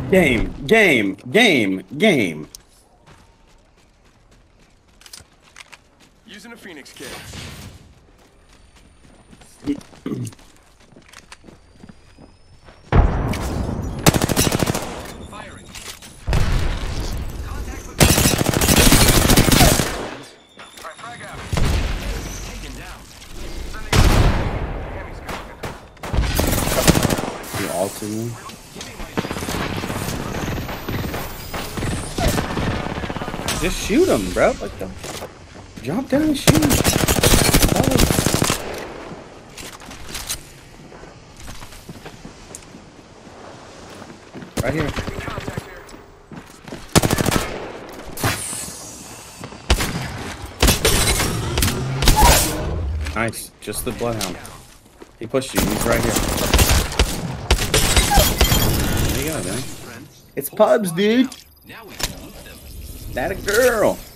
Game. Using a Phoenix kit. Firing. Contact with right, frag out. Taken down. Sending Hammy's coming. You ulted me. Just shoot him, bro. Like the jump down and shoot him. Right here. Nice. Just the bloodhound. He pushed you. He's right here. There you go, man. It's pubs, dude. That a girl.